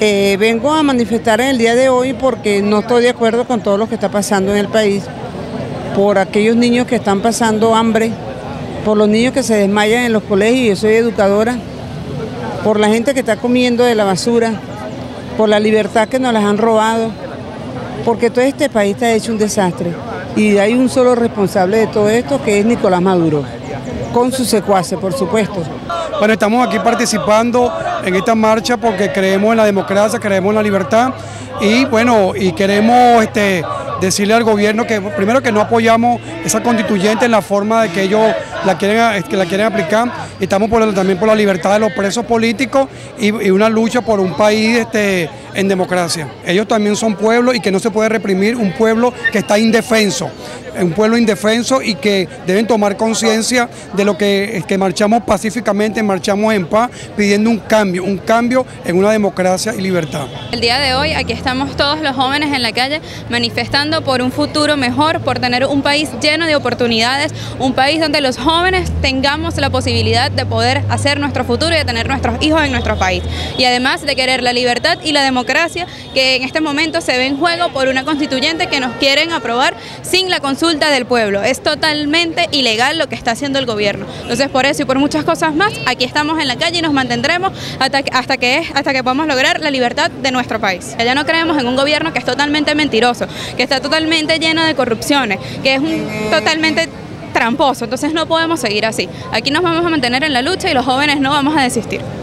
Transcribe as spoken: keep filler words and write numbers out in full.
Eh, vengo a manifestar en el día de hoy porque no estoy de acuerdo con todo lo que está pasando en el país, por aquellos niños que están pasando hambre, por los niños que se desmayan en los colegios, yo soy educadora, por la gente que está comiendo de la basura, por la libertad que nos las han robado, porque todo este país está hecho un desastre y hay un solo responsable de todo esto, que es Nicolás Maduro, con sus secuaces, por supuesto. Bueno, estamos aquí participando en esta marcha porque creemos en la democracia, creemos en la libertad y bueno, y queremos este, decirle al gobierno que primero que no apoyamos esa constituyente en la forma de que ellos la quieren, que la quieren aplicar. Estamos por, también por la libertad de los presos políticos y, y una lucha por un país este, en democracia. Ellos también son pueblos y que no se puede reprimir un pueblo que está indefenso. Un pueblo indefenso y que deben tomar conciencia de lo que, que marchamos pacíficamente, marchamos en paz, pidiendo un cambio, un cambio en una democracia y libertad. El día de hoy aquí estamos todos los jóvenes en la calle manifestando por un futuro mejor, por tener un país lleno de oportunidades, un país donde los jóvenes tengamos la posibilidad de poder hacer nuestro futuro y de tener nuestros hijos en nuestro país. Y además de querer la libertad y la democracia que en este momento se ve en juego por una constituyente que nos quieren aprobar sin la consulta del pueblo. Es totalmente ilegal lo que está haciendo el gobierno. Entonces, por eso y por muchas cosas más, aquí estamos en la calle y nos mantendremos hasta que, hasta que, hasta que podamos lograr la libertad de nuestro país. Ya no creemos en un gobierno que es totalmente mentiroso, que está totalmente lleno de corrupciones, que es un totalmente tramposo. Entonces no podemos seguir así. Aquí nos vamos a mantener en la lucha y los jóvenes no vamos a desistir.